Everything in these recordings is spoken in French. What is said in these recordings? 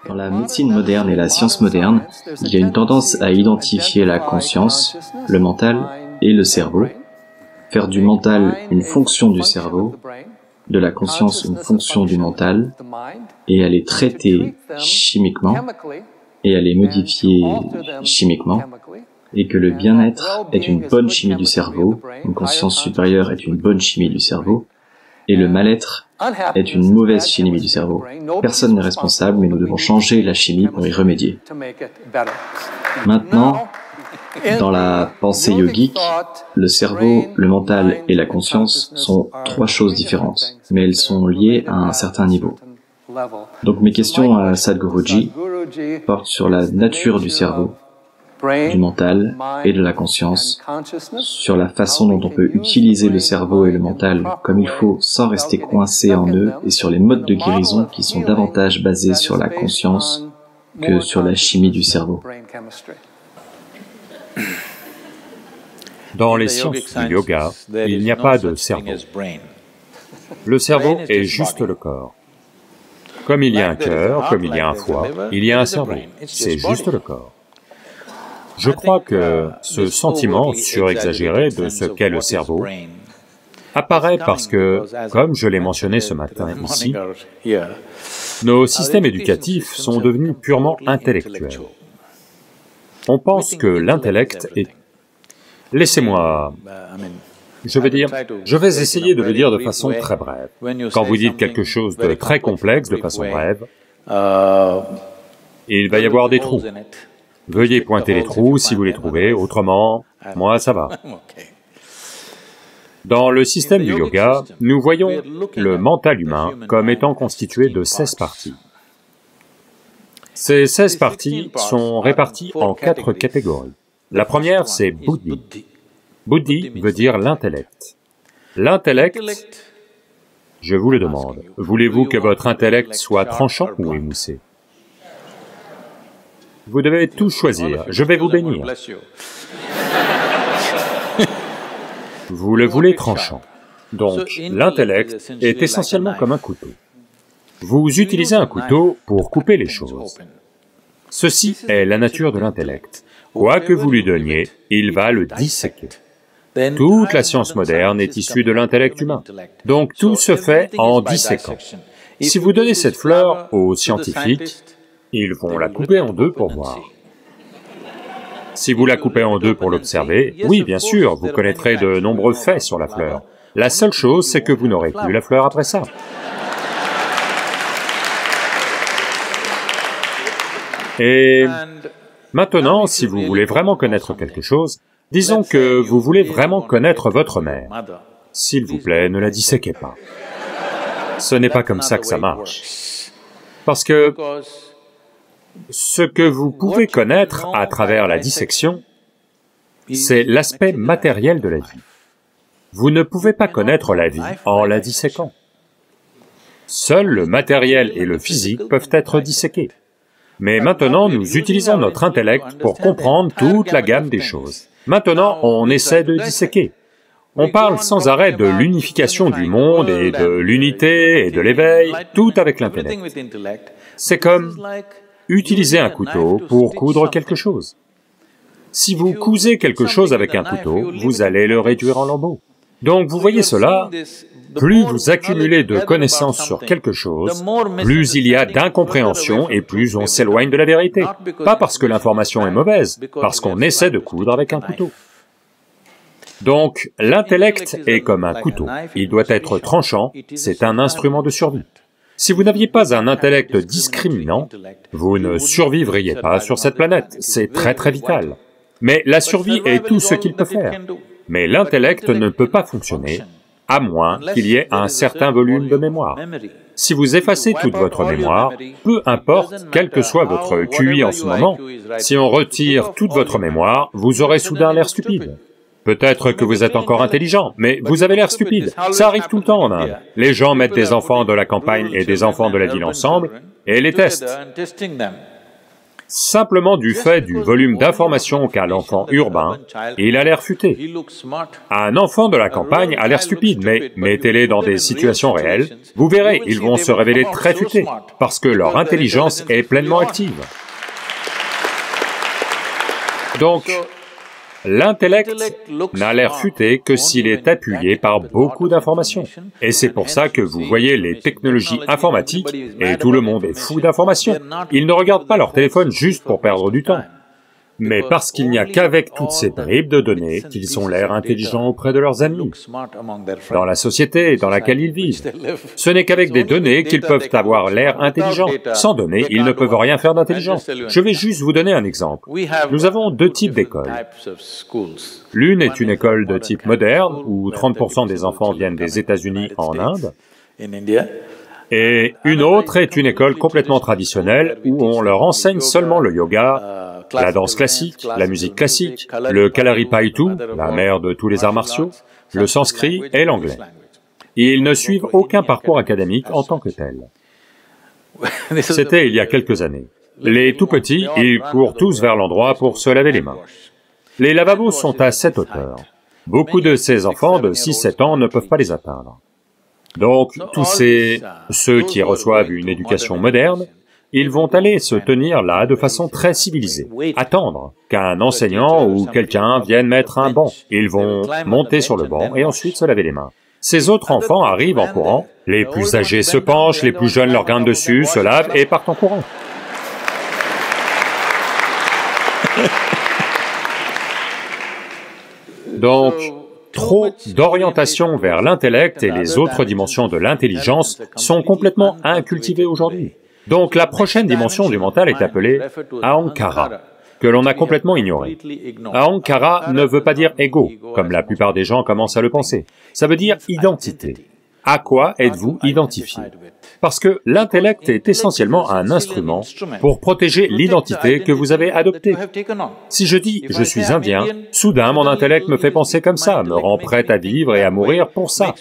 Dans la médecine moderne et la science moderne, il y a une tendance à identifier la conscience, le mental et le cerveau, faire du mental une fonction du cerveau, de la conscience une fonction du mental, et à les traiter chimiquement, et à les modifier chimiquement, et que le bien-être est une bonne chimie du cerveau, une conscience supérieure est une bonne chimie du cerveau, et le mal-être est une mauvaise chimie du cerveau. Personne n'est responsable, mais nous devons changer la chimie pour y remédier. Maintenant, dans la pensée yogique, le cerveau, le mental et la conscience sont trois choses différentes, mais elles sont liées à un certain niveau. Donc mes questions à Sadhguruji portent sur la nature du cerveau, du mental et de la conscience, sur la façon dont on peut utiliser le cerveau et le mental comme il faut sans rester coincé en eux, et sur les modes de guérison qui sont davantage basés sur la conscience que sur la chimie du cerveau. Dans les sciences du yoga, il n'y a pas de cerveau. Le cerveau est juste le corps. Comme il y a un cœur, comme il y a un foie, il y a un cerveau. C'est juste le corps. Je crois que ce sentiment surexagéré de ce qu'est le cerveau apparaît parce que, comme je l'ai mentionné ce matin ici, nos systèmes éducatifs sont devenus purement intellectuels. On pense que l'intellect est... Laissez-moi... je vais essayer de le dire de façon très brève. Quand vous dites quelque chose de très complexe de façon brève, il va y avoir des trous. Veuillez pointer les trous si vous les trouvez, autrement, moi ça va. Dans le système du yoga, nous voyons le mental humain comme étant constitué de 16 parties. Ces 16 parties sont réparties en 4 catégories. La première, c'est Buddhi. Buddhi veut dire l'intellect. L'intellect, je vous le demande, voulez-vous que votre intellect soit tranchant ou émoussé? Vous devez tout choisir, je vais vous bénir. Vous le voulez tranchant. Donc, l'intellect est essentiellement comme un couteau. Vous utilisez un couteau pour couper les choses. Ceci est la nature de l'intellect. Quoi que vous lui donniez, il va le disséquer. Toute la science moderne est issue de l'intellect humain. Donc tout se fait en disséquant. Si vous donnez cette fleur aux scientifiques, ils vont la couper en deux pour voir. Si vous la coupez en deux pour l'observer, oui, bien sûr, vous connaîtrez de nombreux faits sur la fleur. La seule chose, c'est que vous n'aurez plus la fleur après ça. Et maintenant, si vous voulez vraiment connaître quelque chose, disons que vous voulez vraiment connaître votre mère. S'il vous plaît, ne la disséquez pas. Ce n'est pas comme ça que ça marche. Parce que ce que vous pouvez connaître à travers la dissection, c'est l'aspect matériel de la vie. Vous ne pouvez pas connaître la vie en la disséquant. Seul le matériel et le physique peuvent être disséqués. Mais maintenant, nous utilisons notre intellect pour comprendre toute la gamme des choses. Maintenant, on essaie de disséquer. On parle sans arrêt de l'unification du monde et de l'unité et de l'éveil, tout avec l'intellect. C'est comme utiliser un couteau pour coudre quelque chose. Si vous cousez quelque chose avec un couteau, vous allez le réduire en lambeaux. Donc vous voyez cela, plus vous accumulez de connaissances sur quelque chose, plus il y a d'incompréhension et plus on s'éloigne de la vérité. Pas parce que l'information est mauvaise, parce qu'on essaie de coudre avec un couteau. Donc l'intellect est comme un couteau, il doit être tranchant, c'est un instrument de survie. Si vous n'aviez pas un intellect discriminant, vous ne survivriez pas sur cette planète, c'est très vital. Mais la survie est tout ce qu'il peut faire. Mais l'intellect ne peut pas fonctionner, à moins qu'il y ait un certain volume de mémoire. Si vous effacez toute votre mémoire, peu importe quel que soit votre QI en ce moment, si on retire toute votre mémoire, vous aurez soudain l'air stupide. Peut-être que vous êtes encore intelligent, mais vous avez l'air stupide. Ça arrive tout le temps en Inde. Les gens mettent des enfants de la campagne et des enfants de la ville ensemble, et les testent. Simplement du fait du volume d'informations qu'a l'enfant urbain, il a l'air futé. Un enfant de la campagne a l'air stupide, mais mettez-les dans des situations réelles, vous verrez, ils vont se révéler très futés, parce que leur intelligence est pleinement active. Donc, l'intellect n'a l'air futé que s'il est appuyé par beaucoup d'informations. Et c'est pour ça que vous voyez les technologies informatiques, et tout le monde est fou d'informations. Ils ne regardent pas leur téléphone juste pour perdre du temps, mais parce qu'il n'y a qu'avec toutes ces bribes de données qu'ils ont l'air intelligents auprès de leurs amis, dans la société dans laquelle ils vivent. Ce n'est qu'avec des données qu'ils peuvent avoir l'air intelligents. Sans données, ils ne peuvent rien faire d'intelligent. Je vais juste vous donner un exemple. Nous avons deux types d'écoles. L'une est une école de type moderne, où 30% des enfants viennent des États-Unis en Inde, et une autre est une école complètement traditionnelle, où on leur enseigne seulement le yoga, la danse classique, la musique classique, le Kalaripayattu, la mère de tous les arts martiaux, le sanskrit et l'anglais. Ils ne suivent aucun parcours académique en tant que tel. C'était il y a quelques années. Les tout-petits, ils courent tous vers l'endroit pour se laver les mains. Les lavabos sont à cette hauteur. Beaucoup de ces enfants de 6-7 ans ne peuvent pas les atteindre. Donc, ceux qui reçoivent une éducation moderne, ils vont aller se tenir là de façon très civilisée, attendre qu'un enseignant ou quelqu'un vienne mettre un banc. Ils vont monter sur le banc et ensuite se laver les mains. Ces autres enfants arrivent en courant, les plus âgés se penchent, les plus jeunes leur grimpent dessus, se lavent et partent en courant. Donc, trop d'orientation vers l'intellect et les autres dimensions de l'intelligence sont complètement incultivées aujourd'hui. Donc la prochaine dimension du mental est appelée Ahankara, que l'on a complètement ignorée. Ahankara ne veut pas dire ego, comme la plupart des gens commencent à le penser. Ça veut dire identité. À quoi êtes-vous identifié? Parce que l'intellect est essentiellement un instrument pour protéger l'identité que vous avez adoptée. Si je dis « je suis indien », soudain mon intellect me fait penser comme ça, me rend prêt à vivre et à mourir pour ça.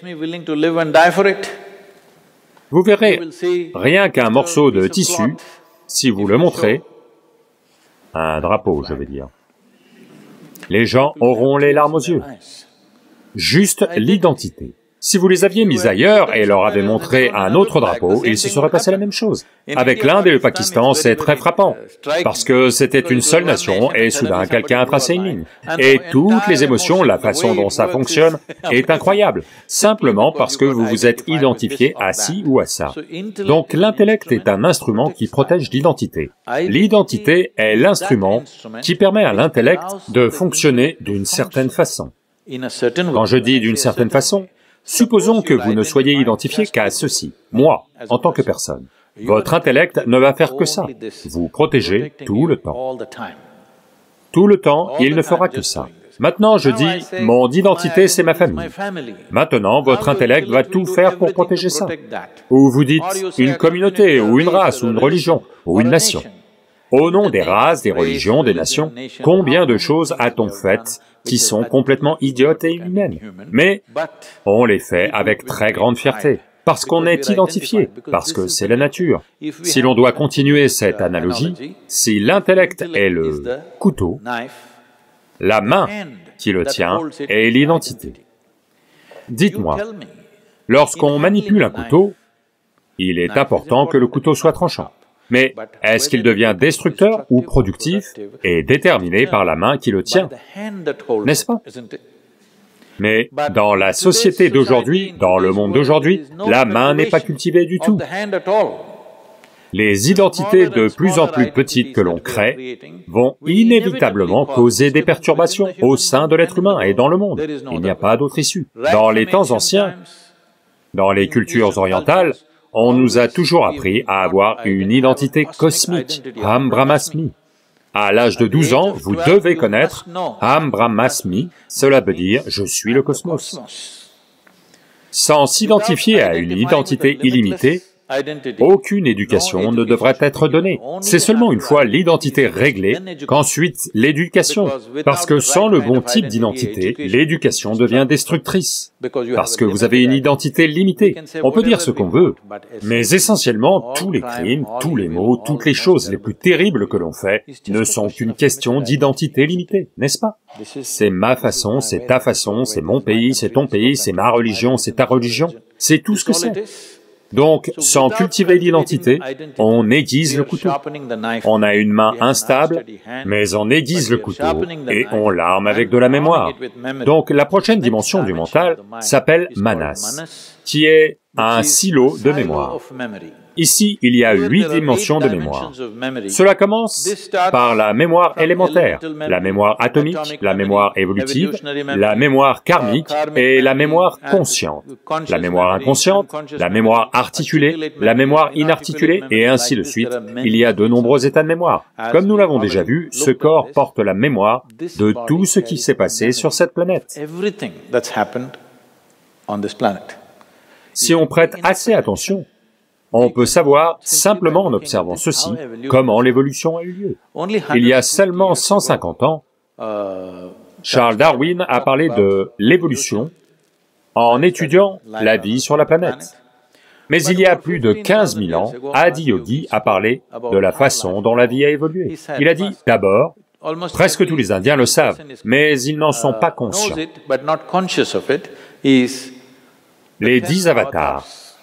Vous verrez, rien qu'un morceau de tissu, si vous le montrez, un drapeau je veux dire, les gens auront les larmes aux yeux. Juste l'identité. Si vous les aviez mis ailleurs et leur avez montré un autre drapeau, il se serait passé la même chose. Avec l'Inde et le Pakistan, c'est très frappant, parce que c'était une seule nation et soudain quelqu'un a tracé une ligne. Et toutes les émotions, la façon dont ça fonctionne, est incroyable, simplement parce que vous vous êtes identifié à ci ou à ça. Donc l'intellect est un instrument qui protège l'identité. L'identité est l'instrument qui permet à l'intellect de fonctionner d'une certaine façon. Quand je dis d'une certaine façon, supposons que vous ne soyez identifié qu'à ceci, moi, en tant que personne. Votre intellect ne va faire que ça, vous protéger tout le temps. Tout le temps, il ne fera que ça. Maintenant, je dis, mon identité, c'est ma famille. Maintenant, votre intellect va tout faire pour protéger ça. Ou vous dites, une communauté, ou une race, ou une religion, ou une nation. Au nom des races, des religions, des nations, combien de choses a-t-on faites qui sont complètement idiotes et inhumaines? Mais on les fait avec très grande fierté, parce qu'on est identifié, parce que c'est la nature. Si l'on doit continuer cette analogie, si l'intellect est le couteau, la main qui le tient est l'identité. Dites-moi, lorsqu'on manipule un couteau, il est important que le couteau soit tranchant. Mais est-ce qu'il devient destructeur ou productif et déterminé par la main qui le tient, n'est-ce pas? Mais dans la société d'aujourd'hui, dans le monde d'aujourd'hui, la main n'est pas cultivée du tout. Les identités de plus en plus petites que l'on crée vont inévitablement causer des perturbations au sein de l'être humain et dans le monde. Il n'y a pas d'autre issue. Dans les temps anciens, dans les cultures orientales, on nous a toujours appris à avoir une identité cosmique, Aham Brahmasmi. À l'âge de 12 ans, vous devez connaître Aham Brahmasmi, cela veut dire « je suis le cosmos ». Sans s'identifier à une identité illimitée, Aucune éducation ne devrait être donnée. C'est seulement une fois l'identité réglée qu'ensuite l'éducation, parce que sans le bon type d'identité, l'éducation devient destructrice, parce que vous avez une identité limitée. On peut dire ce qu'on veut, mais essentiellement tous les crimes, tous les maux, toutes les choses les plus terribles que l'on fait ne sont qu'une question d'identité limitée, n'est-ce pas? C'est ma façon, c'est ta façon, c'est mon pays, c'est ton pays, c'est ma religion, c'est ta religion, c'est tout ce que c'est. Donc, sans cultiver l'identité, on aiguise le couteau. On a une main instable, mais on aiguise le couteau et on l'arme avec de la mémoire. Donc, la prochaine dimension du mental s'appelle manas, qui est un silo de mémoire. Ici, il y a 8 dimensions de mémoire. Cela commence par la mémoire élémentaire, la mémoire atomique, la mémoire évolutive, la mémoire karmique et la mémoire consciente. La mémoire inconsciente, la mémoire articulée, la mémoire inarticulée, et ainsi de suite. Il y a de nombreux états de mémoire. Comme nous l'avons déjà vu, ce corps porte la mémoire de tout ce qui s'est passé sur cette planète. Si on prête assez attention, on peut savoir, simplement en observant ceci, comment l'évolution a eu lieu. Il y a seulement 150 ans, Charles Darwin a parlé de l'évolution en étudiant la vie sur la planète. Mais il y a plus de 15 000 ans, Adiyogi a parlé de la façon dont la vie a évolué. Il a dit, d'abord, presque tous les Indiens le savent, mais ils n'en sont pas conscients. Les 10 avatars.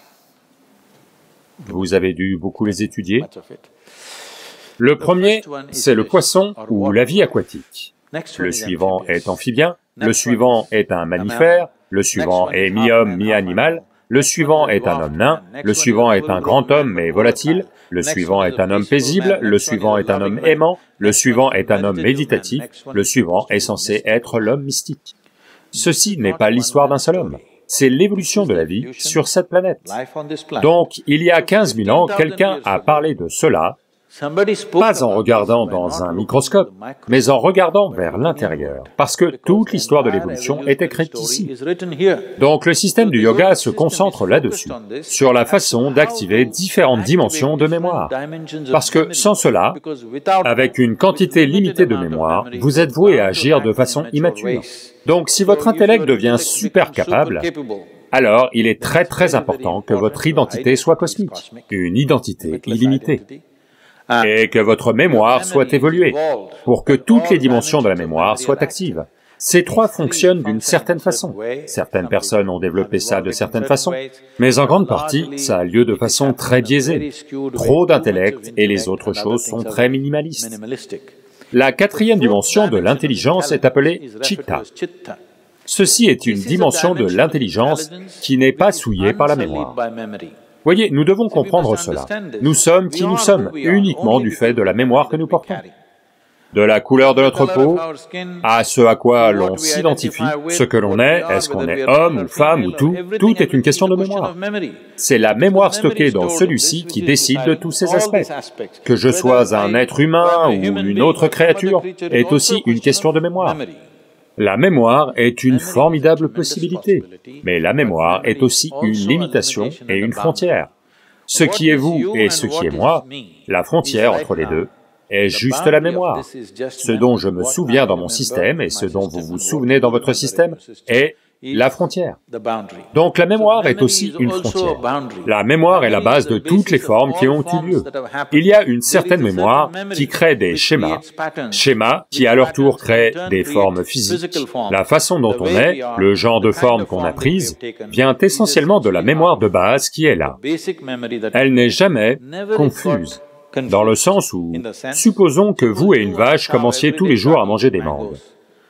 Vous avez dû beaucoup les étudier. Le premier, c'est le poisson ou la vie aquatique. Le suivant est amphibien, le suivant est un mammifère, le suivant est mi-homme, mi-animal, le suivant est un homme nain, le suivant est un grand homme mais volatile, le suivant est un homme paisible, le suivant est un homme aimant, le suivant est un homme méditatif, le suivant est censé être l'homme mystique. Ceci n'est pas l'histoire d'un seul homme. C'est l'évolution de la vie sur cette planète. Donc, il y a 15 000 ans, quelqu'un a parlé de cela, pas en regardant dans un microscope, mais en regardant vers l'intérieur, parce que toute l'histoire de l'évolution est écrite ici. Donc le système du yoga se concentre là-dessus, sur la façon d'activer différentes dimensions de mémoire. Parce que sans cela, avec une quantité limitée de mémoire, vous êtes voué à agir de façon immature. Donc si votre intellect devient super capable, alors il est très important que votre identité soit cosmique, une identité illimitée, et que votre mémoire soit évoluée, pour que toutes les dimensions de la mémoire soient actives. Ces trois fonctionnent d'une certaine façon. Certaines personnes ont développé ça de certaines façons, mais en grande partie, ça a lieu de façon très biaisée. Trop d'intellect et les autres choses sont très minimalistes. La quatrième dimension de l'intelligence est appelée Chitta. Ceci est une dimension de l'intelligence qui n'est pas souillée par la mémoire. Voyez, nous devons comprendre cela. Nous sommes qui nous sommes, uniquement du fait de la mémoire que nous portons. De la couleur de notre peau, à ce à quoi l'on s'identifie, ce que l'on est-ce qu'on est homme ou femme ou tout est une question de mémoire. C'est la mémoire stockée dans celui-ci qui décide de tous ces aspects. Que je sois un être humain ou une autre créature est aussi une question de mémoire. La mémoire est une formidable possibilité, mais la mémoire est aussi une limitation et une frontière. Ce qui est vous et ce qui est moi, la frontière entre les deux, est juste la mémoire. Ce dont je me souviens dans mon système et ce dont vous vous souvenez dans votre système est la frontière. Donc la mémoire est aussi une frontière. La mémoire est la base de toutes les formes qui ont eu lieu. Il y a une certaine mémoire qui crée des schémas qui à leur tour créent des formes physiques. La façon dont on est, le genre de forme qu'on a prise, vient essentiellement de la mémoire de base qui est là. Elle n'est jamais confuse. Dans le sens où, supposons que vous et une vache commenciez tous les jours à manger des mangues.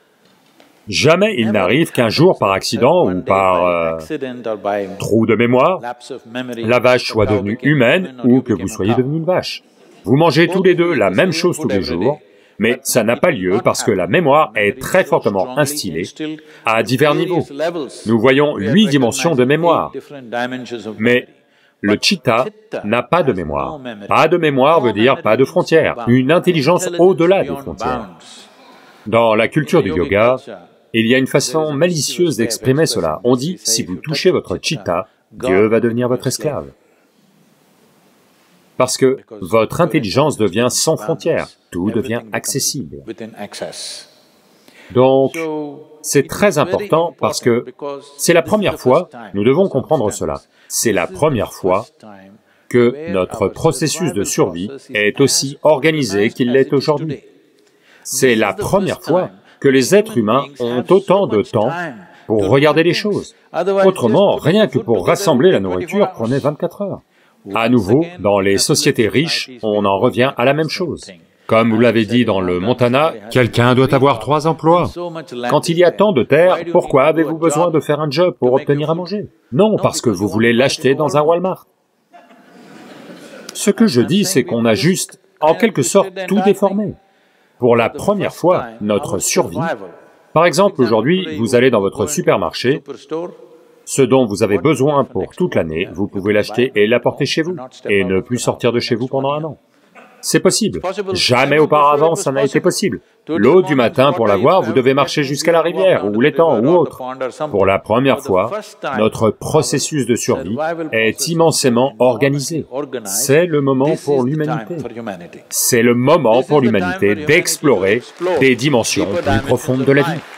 Jamais il n'arrive qu'un jour par accident ou par trou de mémoire, la vache soit devenue humaine ou que vous soyez devenu une vache. Vous mangez tous les deux la même chose tous les jours, mais ça n'a pas lieu parce que la mémoire est très fortement instillée à divers niveaux. Nous voyons 8 dimensions de mémoire, mais le chitta n'a pas de mémoire. Pas de mémoire veut dire pas de frontières, une intelligence au-delà des frontières. Dans la culture du yoga, il y a une façon malicieuse d'exprimer cela. On dit, si vous touchez votre chitta, Dieu va devenir votre esclave. Parce que votre intelligence devient sans frontières, tout devient accessible. Donc, c'est très important parce que c'est la première fois, nous devons comprendre cela, c'est la première fois que notre processus de survie est aussi organisé qu'il l'est aujourd'hui. C'est la première fois que les êtres humains ont autant de temps pour regarder les choses. Autrement, rien que pour rassembler la nourriture prenait 24 heures. À nouveau, dans les sociétés riches, on en revient à la même chose. Comme vous l'avez dit dans le Montana, quelqu'un doit avoir 3 emplois. Quand il y a tant de terre, pourquoi avez-vous besoin de faire un job pour obtenir à manger? Non, parce que vous voulez l'acheter dans un Walmart. Ce que je dis, c'est qu'on a juste, en quelque sorte, tout déformé. Pour la première fois, notre survie... Par exemple, aujourd'hui, vous allez dans votre supermarché, ce dont vous avez besoin pour toute l'année, vous pouvez l'acheter et l'apporter chez vous, et ne plus sortir de chez vous pendant un an. C'est possible. Jamais auparavant ça n'a été possible. L'eau du matin, pour l'avoir, vous devez marcher jusqu'à la rivière, ou l'étang, ou autre. Pour la première fois, notre processus de survie est immensément organisé. C'est le moment pour l'humanité. C'est le moment pour l'humanité d'explorer des dimensions plus profondes de la vie.